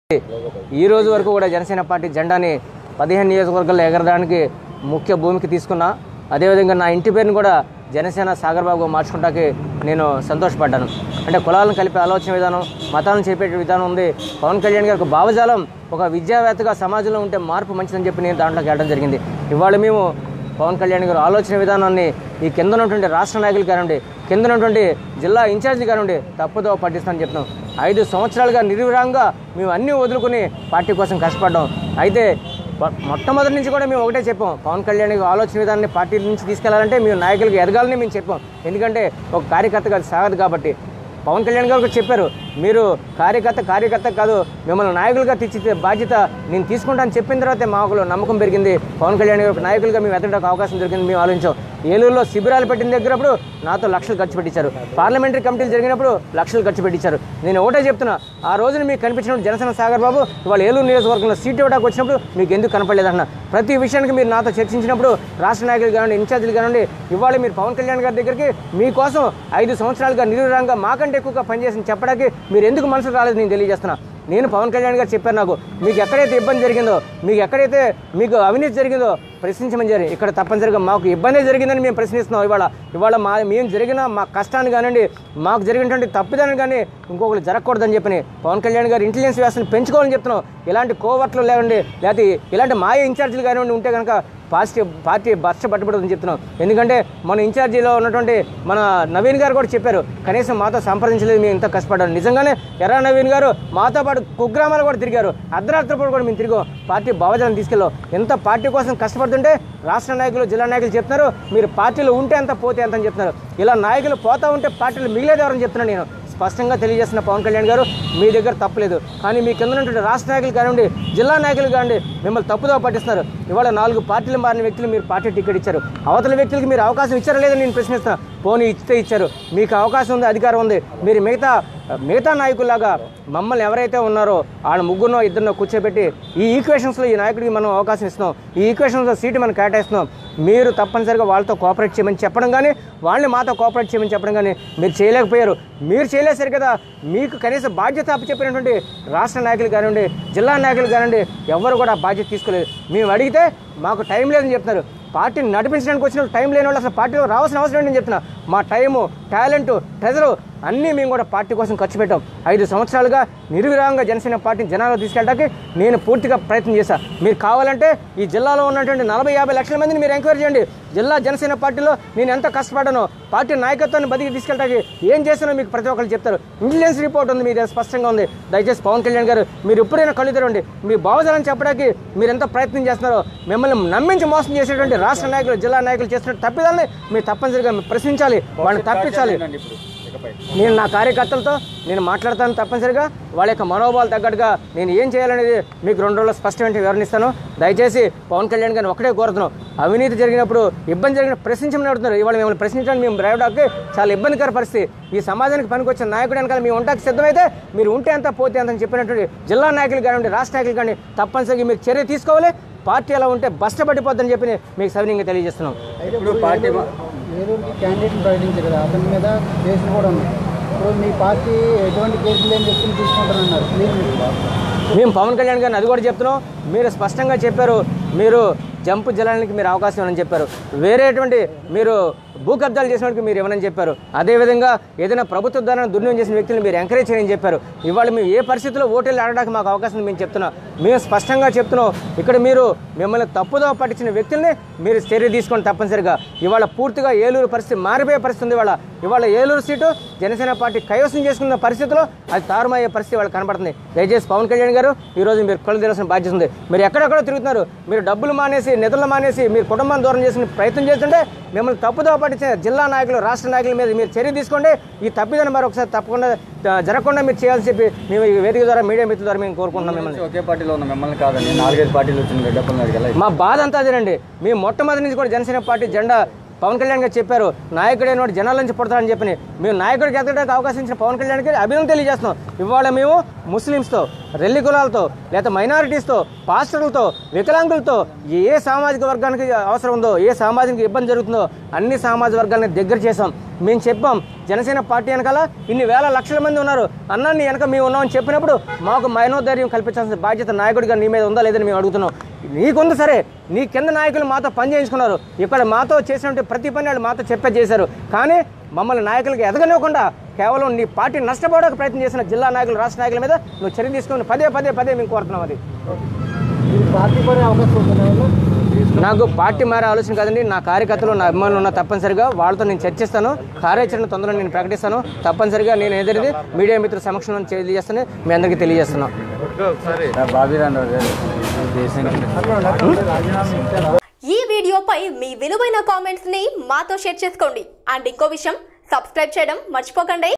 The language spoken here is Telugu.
ఈ రోజు వరకు కూడా జనసేన పార్టీ జెండాని 15 నియోజకవర్గాల్లో ఎగరడానికి ముఖ్య భూమికి తీసుకున్నా. అదేవిధంగా నా ఇంటి పేరుని కూడా జనసేన సాగర్ బాబుగా మార్చుకుంటాకి నేను సంతోషపడ్డాను. అంటే కులాలను కలిపే ఆలోచన విధానం, మతాలను చెప్పే విధానం ఉంది. పవన్ కళ్యాణ్ గారికి భావజాలం ఒక విద్యావేత్తగా సమాజంలో ఉంటే మార్పు మంచిదని చెప్పి నేను దాంట్లోకి వెళ్ళడం జరిగింది. ఇవాళ మేము పవన్ కళ్యాణ్ గారు ఆలోచన విధానాన్ని ఈ కింద ఉన్నటువంటి రాష్ట్ర నాయకులు కానివ్వండి, కింద ఉన్నటువంటి జిల్లా ఇన్ఛార్జీలు కానివ్వండి తప్పుదో పట్టిస్తానని చెప్తున్నాం. 5 సంవత్సరాలుగా నిర్విరాంగా మేము అన్నీ వదులుకుని పార్టీ కోసం కష్టపడ్డాం. అయితే మొట్టమొదటి నుంచి కూడా మేము ఒకటే చెప్పాం, పవన్ కళ్యాణ్ ఆలోచన విధానాన్ని పార్టీ నుంచి తీసుకెళ్లాలంటే మేము నాయకులకు ఎదగాలని మేము చెప్పాం. ఎందుకంటే ఒక కార్యకర్తగా సాగదు కాబట్టి. పవన్ కళ్యాణ్ గారు చెప్పారు, మీరు కార్యకర్త కాదు, మిమ్మల్ని నాయకులుగా తెచ్చితే బాధ్యత నేను తీసుకుంటానని చెప్పిన తర్వాతే మాకు నమ్మకం పెరిగింది. పవన్ కళ్యాణ్ గారు నాయకులుగా మేము ఎదగడానికి అవకాశం దొరికింది. మేము ఆలోచించాం. ఏలూరులో శిబిరాలు పెట్టిన దగ్గరప్పుడు నాతో లక్షలు ఖర్చు పెట్టించారు. పార్లమెంటరీ కమిటీలు జరిగినప్పుడు లక్షలు ఖర్చు పెట్టించారు. నేను ఒకటే చెప్తున్నా, ఆ రోజున మీకు కనిపించినప్పుడు జనసేన సాగర్ బాబు ఇవాళ ఏలూరు నియోజకవర్గంలో సీటు ఇవ్వడానికి వచ్చినప్పుడు మీకు ఎందుకు కనపడలేదన్న ప్రతి విషయానికి మీరు నాతో చర్చించినప్పుడు రాష్ట్ర నాయకులు కానివ్వండి, ఇన్ఛార్జీలు కానివ్వండి, ఇవాళ మీరు పవన్ కళ్యాణ్ గారి దగ్గరికి మీకోసం 5 సంవత్సరాలుగా నిర్విరాంగా మాకంటే ఎక్కువగా పనిచేసి చెప్పడానికి మీరు ఎందుకు మనసు రాలేదు నేను తెలియజేస్తున్నా. నేను పవన్ కళ్యాణ్ గారు చెప్పాను, నాకు మీకు ఎక్కడైతే ఇబ్బంది జరిగిందో, మీకు ఎక్కడైతే మీకు అవినీతి జరిగిందో ప్రశ్నించమని జరిగింది. ఇక్కడ తప్పనిసరిగా మాకు ఇబ్బంది జరిగిందని మేము ప్రశ్నిస్తున్నాం. ఇవాళ మేము జరిగిన మా కష్టాన్ని కానివ్వండి, మాకు జరిగినటువంటి తప్పిదాన్ని కానీ ఇంకొకరు జరగకూడదని చెప్పని పవన్ కళ్యాణ్ గారు ఇంటెలిజెన్స్ వ్యవస్థను పెంచుకోవాలని చెప్తున్నాం. ఇలాంటి కోవర్ట్లు లేవండి, లేకపోతే ఇలాంటి మాయ ఇన్ఛార్జీలు కానివ్వండి ఉంటే కనుక పార్టీ బర్ష పట్టుబడుతుందని చెప్తున్నాం. ఎందుకంటే మన ఇన్ఛార్జీలో ఉన్నటువంటి మన నవీన్ గారు కూడా చెప్పారు, కనీసం మాతో సంప్రదించలేదు, మేము ఇంత కష్టపడ్డాం. నిజంగానే ఎర్ర నవీన్ గారు మాతో పాటు కుగ్రామాలు కూడా తిరిగారు. అర్ధరాత్రి కూడా మేము తిరిగాం. పార్టీ భావజాలను తీసుకెళ్ళాం. ఎంత పార్టీ కోసం కష్టపడుతుంటే రాష్ట్ర నాయకులు, జిల్లా నాయకులు చెప్తున్నారు, మీరు పార్టీలో ఉంటే ఎంత పోతే ఎంత అని చెప్తున్నారు. ఇలా నాయకులు పోతా ఉంటే పార్టీలు మిగిలేదు ఎవరని చెప్తున్నాను. నేను స్పష్టంగా తెలియజేస్తున్న పవన్ కళ్యాణ్ గారు, మీ దగ్గర తప్పలేదు, కానీ మీ కింద ఉన్నటువంటి రాష్ట్ర నాయకులు కానివ్వండి, జిల్లా నాయకులు కానివ్వండి మిమ్మల్ని తప్పుదో పట్టిస్తున్నారు. ఇవాళ 4 పార్టీలు మారిన వ్యక్తులు మీరు పార్టీ టికెట్ ఇచ్చారు. అవతల వ్యక్తులకి మీరు అవకాశం ఇచ్చారా లేదని నేను ప్రశ్నిస్తున్నా. పోనీ ఇస్తే ఇచ్చారు, మీకు అవకాశం ఉంది, అధికారం ఉంది. మీరు మిగతా నాయకుల్లాగా మమ్మల్ని ఎవరైతే ఉన్నారో వాళ్ళ 3 2 కూర్చోబెట్టి ఈ ఈక్వేషన్స్లో ఈ నాయకుడికి మనం అవకాశం ఇస్తున్నాం, ఈ ఈక్వేషన్స్లో సీటు మనం కేటాయిస్తున్నాం. మీరు తప్పనిసరిగా వాళ్ళతో కోఆపరేట్ చేయమని చెప్పడం కానీ, వాళ్ళని మాతో కోఆపరేట్ చేయమని చెప్పడం కానీ మీరు చేయలేకపోయారు. మీరు చేయలేసారు కదా, మీకు కనీసం బాధ్యత అప్పచెప్పినటువంటి రాష్ట్ర నాయకులు కానివ్వండి, జిల్లా నాయకులు కానివ్వండి ఎవరు కూడా బాధ్యత తీసుకోలేదు. మేము అడిగితే మాకు టైం లేదని చెప్తున్నారు. పార్టీని నడిపించడానికి వచ్చిన టైం లేని వాళ్ళు అసలు పార్టీలో రావాల్సిన అవసరం ఏంటని చెప్తున్నా. మా టైము, టాలెంటు, ట్రెజరు అన్నీ మేము కూడా పార్టీ కోసం ఖర్చు పెట్టాం. 5 సంవత్సరాలుగా నిర్విరాంగా జనసేన పార్టీని జనాల్లో తీసుకెళ్ళడానికి నేను పూర్తిగా ప్రయత్నం చేశాను. మీరు కావాలంటే ఈ జిల్లాలో ఉన్నటువంటి 40-50 లక్షల మందిని మీరు ఎంక్వైరీ చేయండి. జిల్లా జనసేన పార్టీలో నేను ఎంత కష్టపడ్డానో, పార్టీ నాయకత్వాన్ని బతికి తీసుకెళ్ళడానికి ఏం చేస్తానో మీకు ప్రతి ఒక్కరు చెప్తారు. ఇంటెలిజెన్స్ రిపోర్ట్ ఉంది, మీద స్పష్టంగా ఉంది. దయచేసి పవన్ కళ్యాణ్ గారు మీరు ఎప్పుడైనా కళ్ళు తెరవండి. మీ భావజాలను చెప్పడానికి మీరు ఎంత ప్రయత్నం చేస్తున్నారో, మిమ్మల్ని నమ్మించి మోసం చేసేటువంటి రాష్ట్ర నాయకులు, జిల్లా నాయకులు చేస్తున్న తప్పిదాలని మీరు తప్పనిసరిగా ప్రశ్నించాలి, వాళ్ళని తప్పించాలి. నేను నా కార్యకర్తలతో నేను మాట్లాడతాను. తప్పనిసరిగా వాళ్ళ యొక్క మనోభావాలు తగ్గట్టుగా నేను ఏం చేయాలనేది మీకు 2 రోజుల్లో స్పష్టమైన వివరణిస్తాను. దయచేసి పవన్ కళ్యాణ్ గారిని ఒకటే కోరుతున్నాం, అవినీతి జరిగినప్పుడు, ఇబ్బంది జరిగిన ప్రశ్నించమని అడుగుతున్నారు. ఇవాళ మిమ్మల్ని ప్రశ్నించడానికి మేము రావడానికి చాలా ఇబ్బందికర పరిస్థితి. ఈ సమాజానికి పనికొచ్చిన నాయకుడు వెనకాల మేము ఉండడానికి సిద్ధమైతే మీరు ఉంటే ఎంత పోతే ఎంత అని చెప్పినటువంటి జిల్లా నాయకులు కానివ్వండి, రాష్ట్ర నాయకులు కానీ తప్పనిసరిగా మీరు చర్య తీసుకోవాలి. పార్టీ అలా ఉంటే బస్టపడిపోద్దని చెప్పి మీకు సవినీయంగా తెలియజేస్తున్నాం. ఇప్పుడు పార్టీ ఏలూరుకి క్యాండిడేట్ని ప్రకటించారు కదా, అతని మీద కేసులు కూడా ఉన్నాయి. ఇప్పుడు మీ పార్టీ ఎటువంటి కేసులు ఏం చెప్పుకుని తీసుకుంటారన్నారు. మేము పవన్ కళ్యాణ్ గారిని అది కూడా చెప్తున్నాం. మీరు స్పష్టంగా చెప్పారు, మీరు జంపు జలానికి మీరు అవకాశం ఇవ్వనని చెప్పారు. వేరేటువంటి మీరు భూ కబ్జాలు చేసిన వాడికి మీరు ఇవ్వనని చెప్పారు. అదేవిధంగా ఏదైనా ప్రభుత్వ ధనాన్ని దుర్వినియోగం చేసిన వ్యక్తులను మీరు ఎంకరేజ్ చేయని చెప్పారు. ఇవాళ మేము ఏ పరిస్థితుల్లో ఓటేళ్ళు ఆడడానికి మాకు అవకాశం మేము చెప్తున్నాం. మేము స్పష్టంగా చెప్తున్నాం, ఇక్కడ మీరు మిమ్మల్ని తప్పుదో పట్టించిన వ్యక్తుల్ని మీరు చర్య తీసుకోండి తప్పనిసరిగా. ఇవాళ పూర్తిగా ఏలూరు పరిస్థితి మారిపోయే పరిస్థితి ఉంది. ఇవాళ ఏలూరు సీటు జనసేన పార్టీ కైవసం చేసుకున్న పరిస్థితిలో అది తారుమయ్యే పరిస్థితి వాళ్ళకి కనబడుతుంది. దయచేసి పవన్ కళ్యాణ్ గారు ఈరోజు మీరు కళ్ళు తెరాల్సిన బాధ్యత ఉంది. మీరు ఎక్కడెక్కడో తిరుగుతున్నారు. మీరు డబ్బులు మానేసి, నిధులు మానేసి, మీరు కుటుంబాన్ని దూరం చేసిన ప్రయత్నం చేస్తుంటే మిమ్మల్ని తప్పుదో పట్టించిన జిల్లా నాయకులు, రాష్ట్ర నాయకుల మీద మీరు చర్య తీసుకోండి. ఈ తప్పిదాన్ని మరొకసారి తప్పకుండా జరగకుండా మీరు చేయాలని చెప్పి మేము ఈ వేదిక ద్వారా, మీడియా మిత్రుల ద్వారా మేము కోరుకుంటున్నాం. మిమ్మల్ని ఒకే పార్టీలో ఉన్న మిమ్మల్ని కాదండి, 4-5 పార్టీలు వచ్చింది. మా బాధ అంతా అదేనండి. మేము మొట్టమొదటి నుంచి కూడా జనసేన పార్టీ జెండా పవన్ కళ్యాణ్ గారు చెప్పారు, నాయకుడైన వాడు జనాల నుంచి పుడతాడని చెప్పి. మేము నాయకుడికి ఎదగడానికి అవకాశం ఇచ్చిన పవన్ కళ్యాణ్కి అభినందన తెలియజేస్తున్నాం. ఇవాళ మేము ముస్లిమ్స్తో, రెల్లి కులాలతో, లేదా మైనారిటీస్తో, పాస్టర్లతో, వికలాంగులతో ఏ సామాజిక వర్గానికి అవసరం ఉందో, ఏ సామాజిక ఇబ్బంది జరుగుతుందో అన్ని సామాజిక వర్గాలని దగ్గర చేసాం. మేము చెప్పాం జనసేన పార్టీ వెనకాల ఇన్ని వేల లక్షల మంది ఉన్నారు అన్నా నీ వెనక మేము ఉన్నామని చెప్పినప్పుడు మాకు మనోధైర్యం కల్పించాల్సిన బాధ్యత నాయకుడిగా నీ మీద ఉందా లేదని మేము అడుగుతున్నాం. నీకుంది సరే, నీ కింద నాయకులు మాతో పని చేయించుకున్నారు, ఇక్కడ మాతో చేసినట్టు ప్రతి పని వాళ్ళు మాతో చేశారు. కానీ మమ్మల్ని నాయకులకి ఎదగనివ్వకుండా కేవలం నీ పార్టీ నష్టపోవడానికి ప్రయత్నం చేసిన జిల్లా నాయకులు, రాష్ట్ర నాయకుల మీద నువ్వు చర్య తీసుకుని పదే మేము కోరుతున్నాం. అది పార్టీ మారే అవకాశం ఉంటుందా? నాకు పార్టీ మారే ఆలోచన కాదండి. నా కార్యకర్తలు, నా అభిమానులు ఉన్న తప్పనిసరిగా వాళ్ళతో నేను చర్చిస్తాను. కార్యాచరణ తొందరలో నేను ప్రకటిస్తాను. తప్పనిసరిగా నేను ఎదురుది మీడియా మిత్రుల సమక్షంలో తెలియజేస్తాను, మీ అందరికీ తెలియజేస్తున్నాను. ఈ వీడియోపై మీ విలువైన కామెంట్స్ ని మాతో షేర్ చేసుకోండి. అండ్ ఇంకో విషయం, సబ్స్క్రైబ్ చేయడం మర్చిపోకండి.